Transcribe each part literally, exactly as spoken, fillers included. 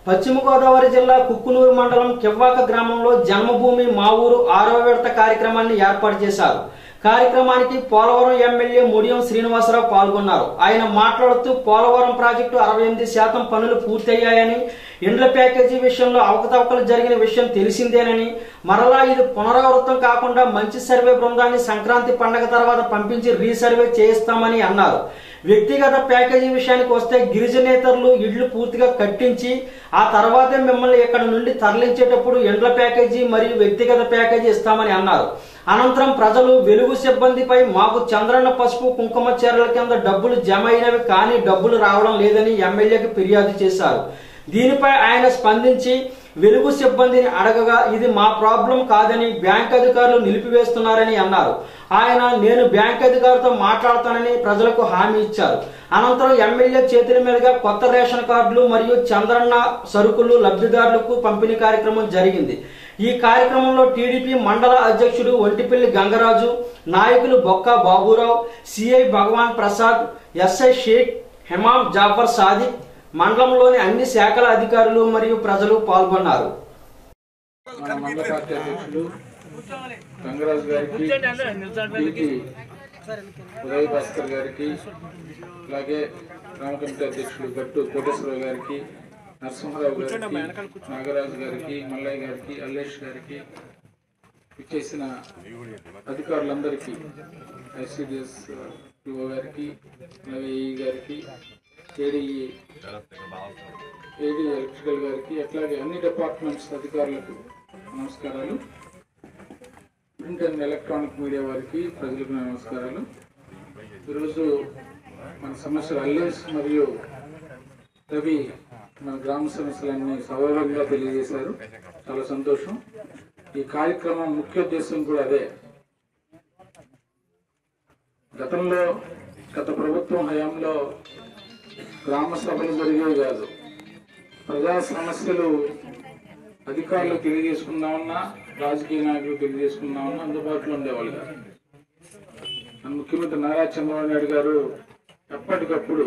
పశ్చిమ గోదావరి జిల్లా కుక్కునూరు మండలం కివ్వాక గ్రామంలో జన్మభూమి మా ఊరు ఆరవ విడత కార్యక్రమాన్ని ఏర్పాటు చేశారు. కార్యక్రమానికి పోలవరం ఎమ్మెల్యే ముడియం శ్రీనివాసరావు పాల్గొన్నారు. ఆయన మాట్లాడుతూ పోలవరం ప్రాజెక్టు అరవై ఎనిమిది శాతం పనులు పూర్తయ్యాయని, ఇండ్ల ప్యాకేజీ విషయంలో అవకతవకలు జరిగిన విషయం తెలిసిందేనని, మరలా ఇది పునరావృతం కాకుండా మంచి సర్వే బృందాన్ని సంక్రాంతి పండగ తర్వాత పంపించి రీసర్వే చేయిస్తామని అన్నారు. వ్యక్తిగత ప్యాకేజీ విషయానికి వస్తే గిరిజనేతరులు ఇళ్లు పూర్తిగా కట్టించి ఆ తర్వాతే మిమ్మల్ని ఇక్కడ నుండి తరలించేటప్పుడు ఇండ్ల ప్యాకేజీ మరియు వ్యక్తిగత ప్యాకేజీ ఇస్తామని అన్నారు. అనంతరం ప్రజలు వెలుగు సిబ్బందిపై మాకు చంద్రన్న పసుపు కుంకుమ చీరల కింద డబ్బులు జమ అయినవి కానీ డబ్బులు రావడం లేదని ఎమ్మెల్యేకి ఫిర్యాదు చేశారు. దీనిపై ఆయన స్పందించి వెలుగు సిబ్బందిని అడగగా ఇది మా ప్రాబ్లం కాదని బ్యాంక్ అధికారులు నిలిపివేస్తున్నారని అన్నారు. ఆయన నేను బ్యాంక్ అధికారితో మాట్లాడతానని ప్రజలకు హామీ ఇచ్చారు. అనంతరం ఎమ్మెల్యే చేతుల మీదుగా కొత్త రేషన్ కార్డులు మరియు చంద్రన్న సరుకులు లబ్ధిదారులకు పంపిణీ కార్యక్రమం జరిగింది. ఈ కార్యక్రమంలో టీడీపీ మండల అధ్యక్షుడు ఒంటిపల్లి గంగరాజు, నాయకులు బొక్క బాబురావు, సిఐ భగవాన్ ప్రసాద్, ఎస్ఐ షేక్, హెమాం జాఫర్ సాదిక్, మండలంలోని అన్ని శాఖల అధికారులు మరియు ప్రజలు పాల్గొన్నారు. గంగరాజు గారికి, ఉదయ్ భాస్కర్ గారికి, అలాగే గ్రామ కమిటీ అధ్యక్షులు గట్టు కోటేశ్వరరావు గారికి, నరసింహారావు గారికి, నాగరాజు గారికి, మల్లయ్య గారికి, అల్లేష్ గారికి, ఇచ్చేసిన అధికారులందరికీ, ఐసిడిఎస్ పిఓ గారికి, అలాగే ఈ గారికి, ఏడీఈ ఏడీ ఎలక్ట్రికల్ గారికి, అట్లాగే అన్ని డిపార్ట్మెంట్స్ అధికారులకు నమస్కారాలు. ప్రింట్ అండ్ ఎలక్ట్రానిక్ మీడియా వారికి, ప్రజలకు నమస్కారాలు. ఈరోజు మన సమస్యలు అల్లేష్ మరియు రవి మన గ్రామ సమస్యలన్నీ సౌలభ్యంగా తెలియజేశారు. చాలా సంతోషం. ఈ కార్యక్రమం ముఖ్య ఉద్దేశం కూడా అదే. గతంలో గత ప్రభుత్వం హయాంలో గ్రామ సభలు జరిగేవి కాదు. ప్రజా సమస్యలు అధికారులు తెలియజేసుకుందామన్నా, రాజకీయ నాయకులు తెలియజేసుకుందామన్నా అందుబాటులో ఉండేవాళ్ళు కాదు. ముఖ్యమంత్రి నారా చంద్రబాబు నాయుడు గారు ఎప్పటికప్పుడు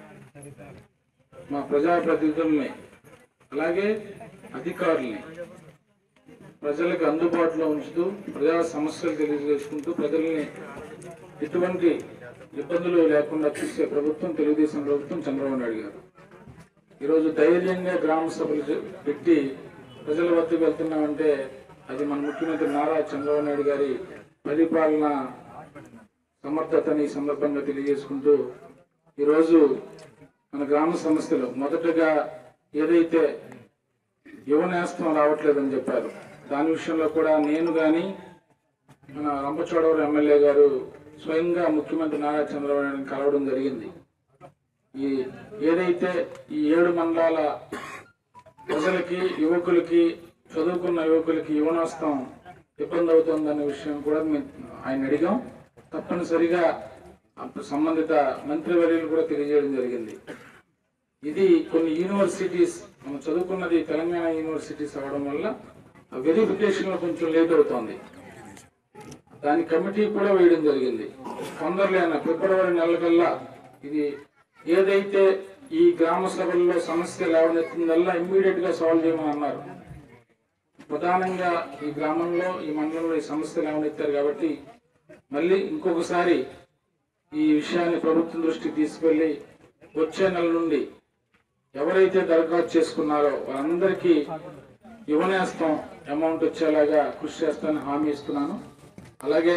మా ప్రజాప్రతినిధుల్ని అలాగే అధికారుల్ని ప్రజలకు అందుబాటులో ఉంచుతూ ప్రజా సమస్యలు తెలియజేసుకుంటూ ప్రజల్ని ఎటువంటి ఇబ్బందులు లేకుండా చూసే ప్రభుత్వం తెలుగుదేశం ప్రభుత్వం చంద్రబాబు నాయుడు గారు. ఈరోజు ధైర్యంగా గ్రామ సభలు పెట్టి ప్రజల వద్దకు వెళ్తున్నామంటే అది మన ముఖ్యమంత్రి నారా చంద్రబాబు నాయుడు గారి పరిపాలన సమర్థతని సందర్భంగా తెలియజేసుకుంటూ ఈరోజు మన గ్రామ సమస్యలు మొదటగా ఏదైతే యువనేస్తం రావట్లేదని చెప్పారు, దాని విషయంలో కూడా నేను కానీ మన రంపచోడవరం ఎమ్మెల్యే గారు స్వయంగా ముఖ్యమంత్రి నారా చంద్రబాబు నాయుడు కలవడం జరిగింది. ఈ ఏదైతే ఈ ఏడు మండలాల ప్రజలకి, యువకులకి, చదువుకున్న యువకులకి యువనేస్తం ఇబ్బంది అవుతుందనే విషయం కూడా ఆయన అడిగాం. తప్పనిసరిగా సంబంధిత మంత్రివర్యులు కూడా తెలియజేయడం జరిగింది. ఇది కొన్ని యూనివర్సిటీస్, మనం చదువుకున్నది తెలంగాణ యూనివర్సిటీస్ అవడం వల్ల వెరిఫికేషన్ లో కొంచెం లేట్ అవుతోంది. దాని కమిటీ కూడా వేయడం జరిగింది. తొందరలేన ఫిబ్రవరి నెల కల్లా ఇది ఏదైతే ఈ గ్రామ సభల్లో సమస్య లేవనెత్తుందల్లా ఇమ్మీడియట్ గా సాల్వ్ చేయమని అన్నారు. ప్రధానంగా ఈ గ్రామంలో, ఈ మండలంలో ఈ సమస్య లేవనెత్తారు కాబట్టి మళ్ళీ ఇంకొకసారి ఈ విషయాన్ని ప్రభుత్వం దృష్టికి తీసుకెళ్లి వచ్చే నెల నుండి ఎవరైతే దరఖాస్తు చేసుకున్నారో వాళ్ళందరికీ యువనేస్తం అమౌంట్ వచ్చేలాగా కృషి చేస్తానని హామీ ఇస్తున్నాను. అలాగే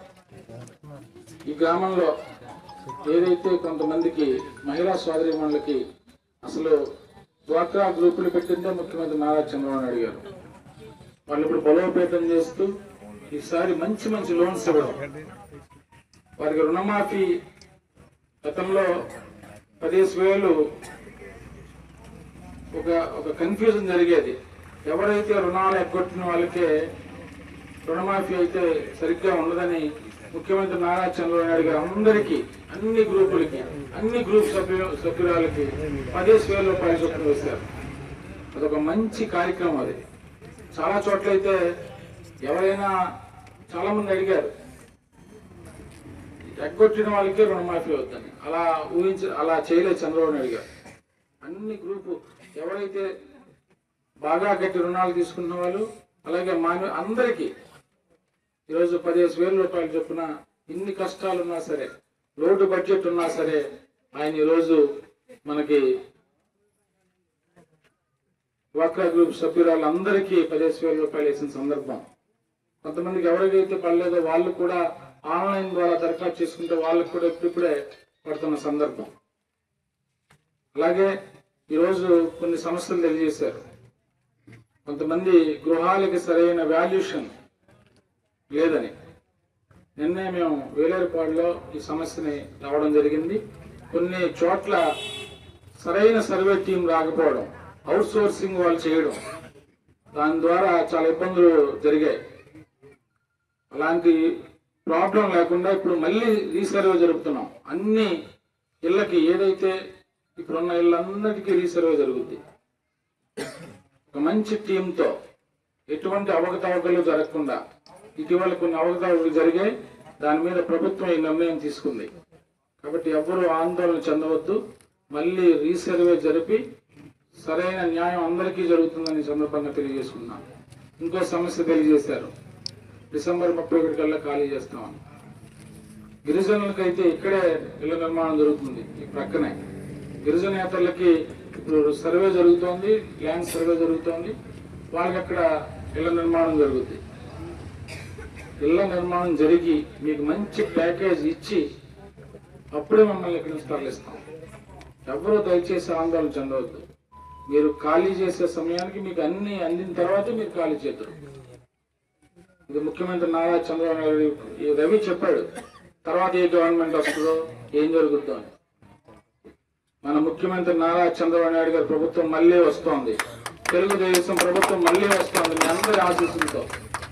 ఈ గ్రామంలో ఏదైతే కొంతమందికి మహిళా సోదరీమణులకి అసలు డ్వాక్రా గ్రూపులు పెట్టిందే ముఖ్యమంత్రి నారా చంద్రబాబు నాయుడు గారు. వాళ్ళు ఇప్పుడు బలోపేతం చేస్తూ ఈసారి మంచి మంచి లోన్స్ ఇవ్వడం, వారికి రుణమాఫీ గతంలో పదిహేను వేలు ఒక ఒక కన్ఫ్యూజన్ జరిగేది. ఎవరైతే రుణాలు ఎగ్గొట్టిన వాళ్ళకే రుణమాఫీ అయితే సరిగ్గా ఉండదని ముఖ్యమంత్రి నారా చంద్రబాబు నాయుడు గారు అందరికీ, అన్ని గ్రూపులకి, అన్ని గ్రూప్ సభ్యు సభ్యురాలకి పదిహేను వేల రూపాయల చొప్పున వేశారు. అదొక మంచి కార్యక్రమం. అది చాలా చోట్ల అయితే ఎవరైనా చాలా మంది అడిగారు ఎగ్గొట్టిన వాళ్ళకే రుణమాఫీ అవుతుంది. అలా ఊహించి అలా చేయలేదు చంద్రబాబు నాయుడు గారు. అన్ని గ్రూపు ఎవరైతే బాగా గట్టి రుణాలు తీసుకున్న వాళ్ళు, అలాగే మానవ అందరికీ ఈరోజు పదిహేను వేల రూపాయలు చొప్పున ఇన్ని కష్టాలు ఉన్నా సరే, లోటు బడ్జెట్ ఉన్నా సరే, ఆయన ఈరోజు మనకి డ్వాక్రా గ్రూప్ సభ్యురాళ్ళందరికీ పదిహేను వేల రూపాయలు వేసిన సందర్భం. కొంతమందికి ఎవరికైతే పడలేదో వాళ్ళు కూడా ఆన్లైన్ ద్వారా దరఖాస్తు చేసుకుంటే వాళ్ళకు కూడా ఇప్పుడిప్పుడే పడుతున్న సందర్భం. అలాగే ఈరోజు కొన్ని సమస్యలు తెలియజేశారు. కొంతమంది గృహాలకి సరైన వాల్యుయేషన్ లేదని నిన్నే మేము వేలేరుపాడులో ఈ సమస్యని రావడం జరిగింది. కొన్ని చోట్ల సరైన సర్వే టీం రాకపోవడం, అవుట్ సోర్సింగ్ వాళ్ళు చేయడం, దాని ద్వారా చాలా ఇబ్బందులు జరిగాయి. అలాంటి ప్రాబ్లం లేకుండా ఇప్పుడు మళ్ళీ రీసర్వే జరుపుతున్నాం. అన్ని ఇళ్ళకి ఏదైతే ఇప్పుడున్న ఇళ్ళందరికీ రీసర్వే జరుగుద్ది. ఒక మంచి టీంతో ఎటువంటి అవకతవకలు జరగకుండా, ఇటీవల కొన్ని అవకతవకలు జరిగాయి, దాని మీద ప్రభుత్వం ఈ నిర్ణయం తీసుకుంది. కాబట్టి ఎవరు ఆందోళన చెందవద్దు. మళ్ళీ రీసర్వే జరిపి సరైన న్యాయం అందరికీ జరుగుతుందని సందర్భంగా తెలియజేసుకున్నాను. ఇంకో సమస్య తెలియజేశారు, డిసెంబర్ ముప్పై ఒకటి కల్లా ఖాళీ చేస్తామని. గిరిజనులకైతే ఇక్కడే ఇళ్ల నిర్మాణం జరుగుతుంది, ఈ ప్రక్కనే. గిరిజనేతలకి ఇప్పుడు సర్వే జరుగుతోంది, ల్యాండ్ సర్వే జరుగుతోంది, వాళ్ళకి అక్కడ ఇళ్ల నిర్మాణం జరుగుతుంది. ఇళ్ల నిర్మాణం జరిగి మీకు మంచి ప్యాకేజ్ ఇచ్చి అప్పుడే మమ్మల్ని ఇక్కడ నుంచి తరలిస్తాం. ఎవరూ దయచేసి ఆందోళన చెందవద్దు. మీరు ఖాళీ చేసే సమయానికి మీకు అన్ని అందిన తర్వాత మీరు ఖాళీ చేద్దరు. ఇది ముఖ్యమంత్రి నారా చంద్రబాబు నాయుడు రవి చెప్పాడు, తర్వాత ఏ గవర్నమెంట్ వస్తుందో ఏం జరుగుతుందో అని. మన ముఖ్యమంత్రి నారా చంద్రబాబు నాయుడు గారి ప్రభుత్వం మళ్ళీ వస్తోంది, తెలుగుదేశం ప్రభుత్వం మళ్ళీ వస్తోంది మీ అందరి ఆశీస్సులతో.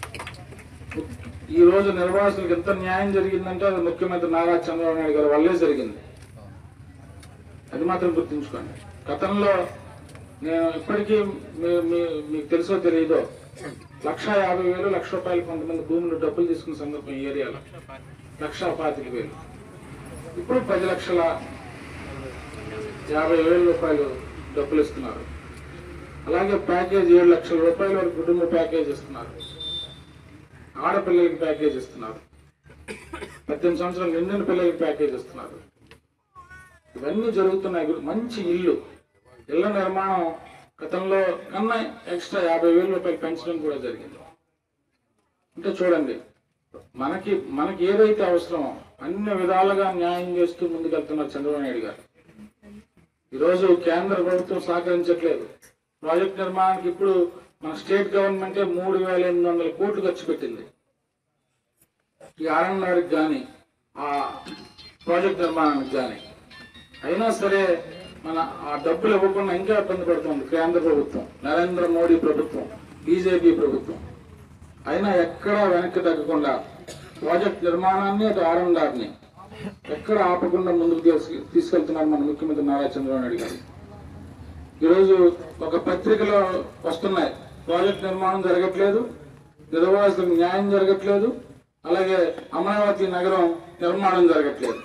ఈ రోజు నిర్వాసులకు ఎంత న్యాయం జరిగిందంటే అది ముఖ్యమంత్రి నారా చంద్రబాబు నాయుడు గారి వల్లే జరిగింది. అది మాత్రం గుర్తుంచుకోండి. గతంలో నేను ఇప్పటికీ మీకు తెలుసో తెలియదో లక్ష యాభై వేలు లక్ష రూపాయలు కొంతమంది భూములు డబ్బులు తీసుకున్న సందర్భం ఈ ఏరియాలో లక్ష పాతిక వేలు. ఇప్పుడు పది లక్షల యాభై వేల రూపాయలు డబ్బులు ఇస్తున్నారు. అలాగే ప్యాకేజ్ ఏడు లక్షల రూపాయల వరకు కుటుంబ ప్యాకేజ్ ఇస్తున్నారు. ఆడపిల్లలకి ప్యాకేజ్ ఇస్తున్నారు. పద్దెనిమిది సంవత్సరాలు నిండిన పిల్లలకి ప్యాకేజ్ ఇస్తున్నారు. ఇవన్నీ జరుగుతున్నాయి. మంచి ఇల్లు ఇళ్ల నిర్మాణం గతంలో కన్నా ఎక్స్ట్రా యాభై వేల రూపాయలు పెంచడం కూడా జరిగింది. అంటే చూడండి, మనకి మనకి ఏదైతే అవసరమో అన్ని విధాలుగా న్యాయం చేస్తూ ముందుకెళ్తున్నారు చంద్రబాబు నాయుడు గారు. ఈరోజు కేంద్ర ప్రభుత్వం సహకరించట్లేదు. ప్రాజెక్ట్ నిర్మాణానికి ఇప్పుడు మన స్టేట్ గవర్నమెంటే మూడు వేల ఎనిమిది వందల కోట్లు ఖర్చు పెట్టింది. ఈ ఆర్ఎన్ఆర్కి కానీ ఆ ప్రాజెక్ట్ నిర్మాణానికి కానీ. అయినా సరే మన ఆ డబ్బులు ఇవ్వకుండా ఇంకా ఇబ్బంది పడుతుంది కేంద్ర ప్రభుత్వం, నరేంద్ర మోడీ ప్రభుత్వం, బీజేపీ ప్రభుత్వం. అయినా ఎక్కడా వెనక్కి తగ్గకుండా ప్రాజెక్ట్ నిర్మాణాన్ని అటు ఆర్ఎన్ఆర్ని ఎక్కడ ఆపకుండా ముందుకు తీసుకెళ్తున్నారు మన ముఖ్యమంత్రి నారా చంద్రబాబు నాయుడు గారు. ఈరోజు ఒక పత్రికలో వస్తున్నాయి, ప్రాజెక్ట్ నిర్మాణం జరగట్లేదు, నిర్వాసితులకు న్యాయం జరగట్లేదు, అలాగే అమరావతి నగరం నిర్మాణం జరగట్లేదు.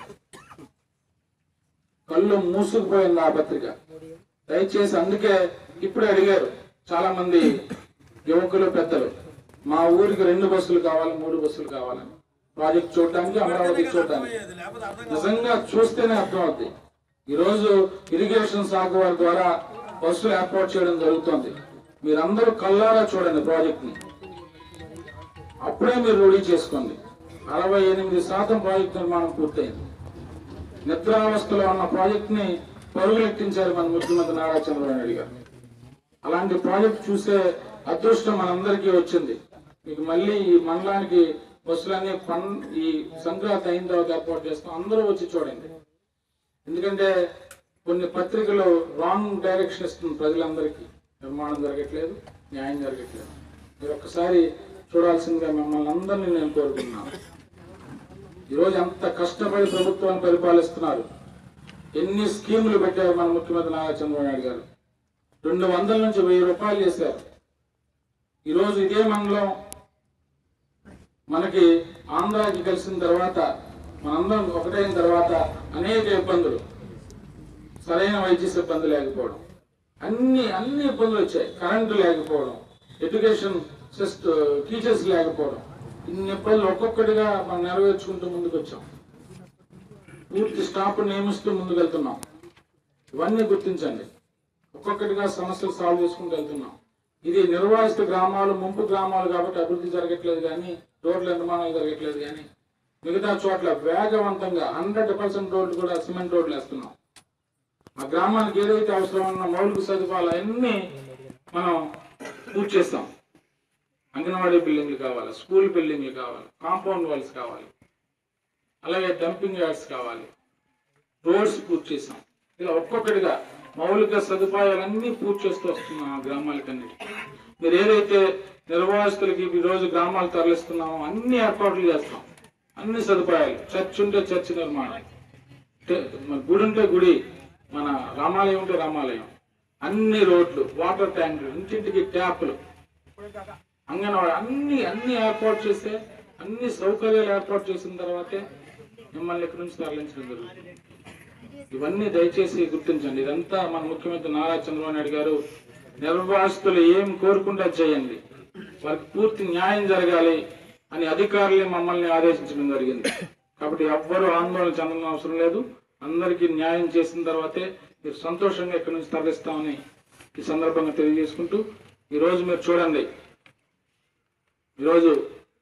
కళ్ళు మూసుకుపోయింది ఆ పత్రిక. దయచేసి అందుకే ఇప్పుడే అడిగారు చాలా మంది యువకులు పెద్దలు, మా ఊరికి రెండు బస్సులు కావాలి, మూడు బస్సులు కావాలని, ప్రాజెక్ట్ చూడటానికి, అమరావతి చూడటానికి. నిజంగా చూస్తేనే అర్థమవుతుంది. ఈరోజు ఇరిగేషన్ శాఖ వారి ద్వారా బస్సులు ఏర్పాటు చేయడం జరుగుతుంది. మీరందరూ కళ్ళారా చూడండి ప్రాజెక్ట్ ని, అప్పుడే మీరు రూఢీ చేసుకోండి. అరవై ఎనిమిది శాతం ప్రాజెక్ట్ నిర్మాణం పూర్తయింది. నిద్రావస్థలో ఉన్న ప్రాజెక్ట్ ని పరుగులెట్టించారు మన ముఖ్యమంత్రి నారా చంద్రబాబు నాయుడు గారు. అలాంటి ప్రాజెక్ట్ చూసే అదృష్టం మనందరికీ వచ్చింది. మీకు మళ్ళీ ఈ మండలానికి బస్సులన్నీ పన్ ఈ సంక్రాంతి అయిన తర్వాత ఏర్పాటు చేస్తాం, అందరూ వచ్చి చూడండి. ఎందుకంటే కొన్ని పత్రికలు రాంగ్ డైరెక్షన్ ఇస్తుంది ప్రజలందరికీ. నిర్మాణం జరగట్లేదు, న్యాయం జరగట్లేదు. మీరు ఒక్కసారి చూడాల్సిందిగా మిమ్మల్ని అందరినీ నేను కోరుకుంటున్నాను. ఈరోజు అంత కష్టపడి ప్రభుత్వాన్ని పరిపాలిస్తున్నారు. ఎన్ని స్కీములు పెట్టారు మన ముఖ్యమంత్రి నారా చంద్రబాబు నాయుడు గారు. రెండు వందల నుంచి వెయ్యి రూపాయలు చేశారు. ఈరోజు ఇదే మండలం మనకి ఆంధ్రాకి కలిసిన తర్వాత, మనందరం ఒకటైన తర్వాత అనేక ఇబ్బందులు, సరైన వైద్య సిబ్బంది లేకపోవడం, అన్ని అన్ని ఇబ్బందులు వచ్చాయి. కరెంటు లేకపోవడం, ఎడ్యుకేషన్ సిస్టమ్ టీచర్స్ లేకపోవడం, ఇన్ని ఇబ్బందులు ఒక్కొక్కటిగా మనం నెరవేర్చుకుంటూ ముందుకు వచ్చాం. పూర్తి స్టాఫ్ నియమిస్తూ ముందుకు వెళ్తున్నాం. ఇవన్నీ గుర్తించండి. ఒక్కొక్కటిగా సమస్యలు సాల్వ్ చేసుకుంటూ వెళ్తున్నాం. ఇది నిర్వాసిత గ్రామాలు, ముంపు గ్రామాలు కాబట్టి అభివృద్ధి జరగట్లేదు, కానీ రోడ్ల నిర్మాణాలు జరగట్లేదు. కానీ మిగతా చోట్ల వేగవంతంగా హండ్రెడ్ పర్సెంట్ రోడ్లు కూడా సిమెంట్ రోడ్లు వేస్తున్నాం. ఆ గ్రామానికి ఏదైతే అవసరమన్న మౌలిక సదుపాయాలు అన్నీ మనం పూర్తి చేస్తాం. అంగన్వాడీ బిల్డింగ్లు కావాలి, స్కూల్ బిల్డింగ్లు కావాలి, కాంపౌండ్ వాల్స్ కావాలి, అలాగే డంపింగ్ యార్డ్స్ కావాలి, రోడ్స్ పూర్తి చేస్తాం. ఇలా ఒక్కొక్కటిగా మౌలిక సదుపాయాలన్నీ పూర్తి చేస్తూ వస్తున్నాం ఆ గ్రామాలకన్నిటికీ. మీరు ఏదైతే నిర్వాసితులకి ఈ రోజు గ్రామాలు తరలిస్తున్నామో అన్ని ఏర్పాట్లు చేస్తాం. అన్ని సదుపాయాలు, చర్చ్ ఉంటే చర్చ్ నిర్మాణం, గుడి ఉంటే గుడి, మన రామాలయం ఉంటే రామాలయం, అన్ని రోడ్లు, వాటర్ ట్యాంకులు, ఇంటింటికి ట్యాప్లు, అంగన్వాడీ అన్ని అన్ని ఏర్పాటు చేస్తే, అన్ని సౌకర్యాలు ఏర్పాటు చేసిన తర్వాతే మిమ్మల్ని ఇక్కడి నుంచి తరలించడం జరుగుతుంది. ఇవన్నీ దయచేసి గుర్తించండి. ఇదంతా మన ముఖ్యమంత్రి నారా చంద్రబాబు నాయుడు గారు నిర్వాసితులు ఏం కోరుకుంటే చేయండి, వారికి పూర్తి న్యాయం జరగాలి అని అధికారులు మమ్మల్ని ఆదేశించడం జరిగింది. కాబట్టి ఎవ్వరూ ఆందోళన చెందడం అవసరం లేదు. అందరికీ న్యాయం చేసిన తర్వాతే మీరు సంతోషంగా ఇక్కడి నుంచి తరలిస్తామని ఈ సందర్భంగా తెలియజేసుకుంటూ, ఈరోజు మీరు చూడండి, ఈరోజు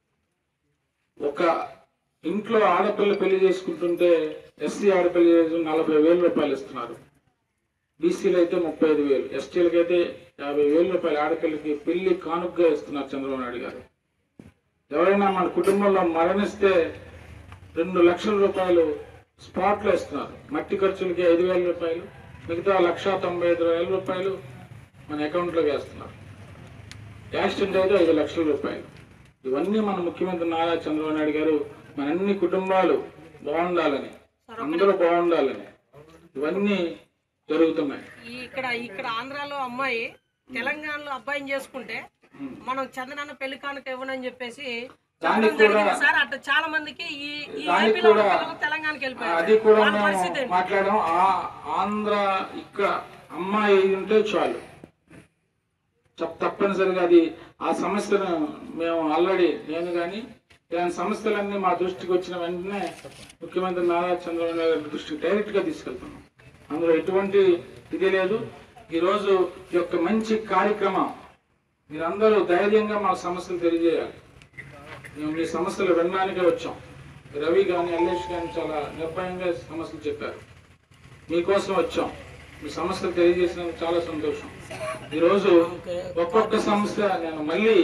ఒక ఇంట్లో ఆడపిల్ల పెళ్లి చేసుకుంటుంటే ఎస్సీ ఆడపిల్ల చేసుకుంటే నలభై వేల రూపాయలు ఇస్తున్నారు, బీసీలు అయితే ముప్పై ఐదు వేలు, ఎస్టీలకు అయితే యాభై వేల రూపాయలు ఆడపిల్లకి పెళ్లి కానుకగా ఇస్తున్నారు చంద్రబాబు నాయుడు గారు. ఎవరైనా మన కుటుంబంలో మరణిస్తే రెండు లక్షల రూపాయలు స్పాట్లో ఇస్తున్నారు. మట్టి ఖర్చులకి ఐదు వేల రూపాయలు, మిగతా లక్ష తొంభై ఐదు వేల రూపాయలు మన అకౌంట్లో వేస్తున్నారు. యాక్సిడెంట్ అయితే ఐదు లక్షల రూపాయలు. ఇవన్నీ మన ముఖ్యమంత్రి నారా చంద్రబాబు నాయుడు గారు మన అన్ని కుటుంబాలు బాగుండాలని, అందరూ బాగుండాలని ఇవన్నీ జరుగుతున్నాయి. ఇక్కడ ఇక్కడ ఆంధ్రాలో అమ్మాయి తెలంగాణలో అబ్బాయిని చేసుకుంటే మనం చందనాన్న పెళ్లి కానుక ఇవ్వనని చెప్పేసి సార్ అట్లా చాలా మందికి ఈ తెలంగాణకి వెళ్ళిపోయారు. అది కూడా మాట్లాడడం. ఆంధ్ర ఇక్కడ అమ్మాయి ఉంటే చాలు, తప్పనిసరిగా అది ఆ సమస్యను మేము ఆల్రెడీ నేను కానీ ఇలాంటి సమస్యలన్నీ మా దృష్టికి వచ్చిన వెంటనే ముఖ్యమంత్రి నారా చంద్రబాబు నాయుడు దృష్టికి డైరెక్ట్ గా తీసుకెళ్తున్నాం. అందులో ఎటువంటి ఇది లేదు. ఈరోజు ఈ యొక్క మంచి కార్యక్రమం మీరందరూ ధైర్యంగా మా సమస్యలు తెలియజేయాలి. మేము మీ సమస్యలు వినడానికే వచ్చాం. రవి కానీ అల్లేష్ కానీ చాలా నిర్భయంగా సమస్యలు చెప్పారు. మీకోసం వచ్చాం. మీ సమస్యలు తెలియజేసినందుకు చాలా సంతోషం. ఈరోజు ఒక్కొక్క సమస్య నేను మళ్ళీ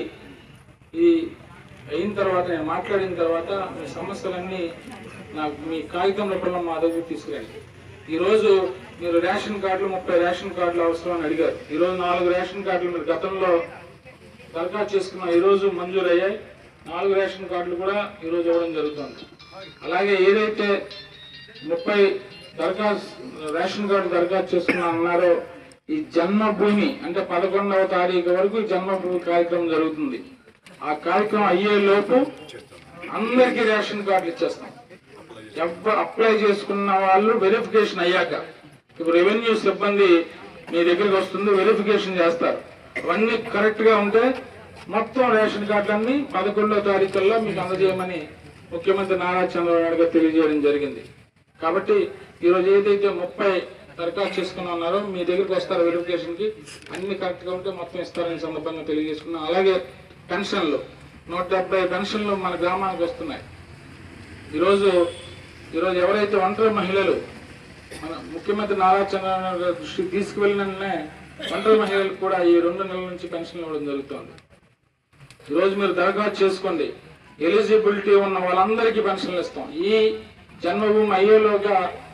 ఈ అయిన తర్వాత నేను మాట్లాడిన తర్వాత మీ సమస్యలన్నీ నాకు మీ కాగితం రూపంలో మా దగ్గర తీసుకురండి. ఈరోజు మీరు రేషన్ కార్డులు ముప్పై రేషన్ కార్డులు అవసరం అని అడిగారు. ఈరోజు నాలుగు రేషన్ కార్డులు మీరు గతంలో దరఖాస్తు చేసుకున్న ఈరోజు మంజూరు అయ్యాయి. నాలుగు రేషన్ కార్డులు కూడా ఈరోజు ఇవ్వడం జరుగుతుంది. అలాగే ఏదైతే ముప్పై దరఖాస్తు రేషన్ కార్డు దరఖాస్తు చేసుకున్నా అన్నారో ఈ జన్మభూమి అంటే పదకొండవ తారీఖు వరకు జన్మభూమి కార్యక్రమం జరుగుతుంది. ఆ కార్యక్రమం అయ్యే లోపు అందరికీ రేషన్ కార్డులు ఇచ్చేస్తాం. ఎవరు అప్లై చేసుకున్న వాళ్ళు వెరిఫికేషన్ అయ్యాక ఇప్పుడు రెవెన్యూ సిబ్బంది మీ దగ్గరికి వస్తుంది, వెరిఫికేషన్ చేస్తారు. అవన్నీ కరెక్ట్ గా ఉంటే మొత్తం రేషన్ కార్డులన్నీ పదకొండవ తారీఖుల్లో మీకు అందజేయమని ముఖ్యమంత్రి నారా చంద్రబాబు నాయుడు గారు తెలియజేయడం జరిగింది. కాబట్టి ఈరోజు ఏదైతే ముప్పై దరఖాస్తు చేసుకుని ఉన్నారో మీ దగ్గరికి వస్తారు వెరిఫికేషన్ కి, అన్ని కరెక్ట్ గా ఉంటే మొత్తం ఇస్తారని సందర్భంగా తెలియజేసుకున్నాం. అలాగే పెన్షన్లు నూట డెబ్బై పెన్షన్లు మన గ్రామానికి వస్తున్నాయి. ఈరోజు ఈరోజు ఎవరైతే ఒంటరి మహిళలు మన ముఖ్యమంత్రి నారా చంద్రబాబు నాయుడు గారి దృష్టికి తీసుకువెళ్ళిననే ఒంటరి మహిళలకు కూడా ఈ రెండు నెలల నుంచి పెన్షన్లు ఇవ్వడం జరుగుతుంది. ఈరోజు మీరు దరఖాస్తు చేసుకోండి, ఎలిజిబిలిటీ ఉన్న వాళ్ళందరికీ పెన్షన్లు ఇస్తాం. ఈ జన్మభూమి అయ్యేలోగా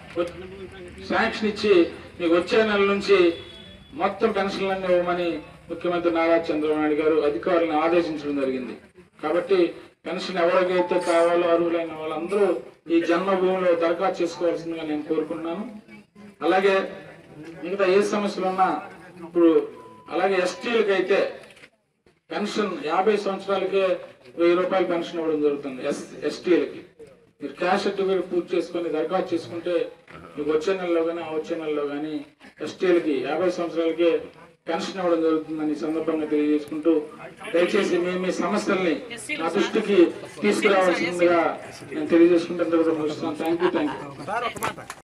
శాంక్షన్ ఇచ్చి మీకు వచ్చే నెల నుంచి మొత్తం పెన్షన్లన్నీ ఇవ్వమని ముఖ్యమంత్రి నారా చంద్రబాబు నాయుడు గారు అధికారులను ఆదేశించడం జరిగింది. కాబట్టి పెన్షన్ ఎవరికైతే కావాలో అర్హులైన వాళ్ళందరూ ఈ జన్మభూమిలో దరఖాస్తు చేసుకోవాల్సిందిగా నేను కోరుకుంటున్నాను. అలాగే మిగతా ఏ సమస్యలు ఉన్నా ఇప్పుడు అలాగే ఎస్టీలకి అయితే పెన్షన్ యాభై సంవత్సరాలకే వెయ్యి రూపాయల పెన్షన్ ఇవ్వడం జరుగుతుంది. ఎస్ ఎస్టీలకి మీరు క్యాష్ సర్టిఫికేట్ పూర్తి చేసుకొని దరఖాస్తు చేసుకుంటే మీకు వచ్చే నెలలో కానీ ఆ వచ్చే నెలలో కానీ ఎస్టీలకి యాభై సంవత్సరాలకే పెన్షన్ ఇవ్వడం జరుగుతుందని సందర్భంగా తెలియజేసుకుంటూ దయచేసి మీ మీ సమస్యల్ని నా దృష్టికి తీసుకురావాల్సిందిగా నేను తెలియజేసుకుంటాను. Thank you thank you